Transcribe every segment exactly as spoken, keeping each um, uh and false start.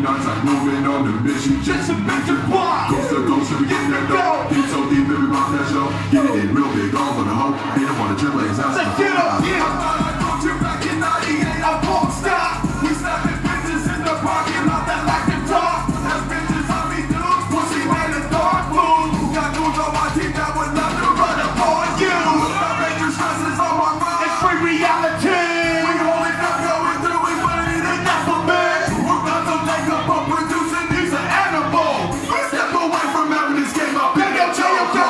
nights like moving on the mission. Just a mission, why? Coast to coast, we get that dough. Deep so deep, baby, rock that show. Get it in real big, all on the hoe. They don't want to chill, it's out. Let's get up, yeah. I thought I caught you back in ninety-eight, I won't stop. We slapping bitches in the parking lot that like to talk. Have bitches on me dudes, pussy man and dog food. Got dudes on my team that would love to run up on you. I make your stresses on my mind. It's free reality. We only got going through, we put it in that for me. We're not to make up for producing, these are animals. Step away from having this game up in your tail go.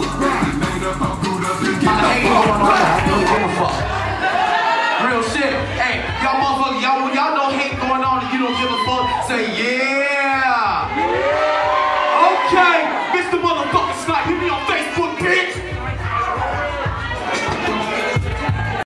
I ain't going on that. I don't give a fuck. Real shit. Hey, y'all motherfuckers, y'all, y'all know hate going on and you don't give a fuck. Say yeah.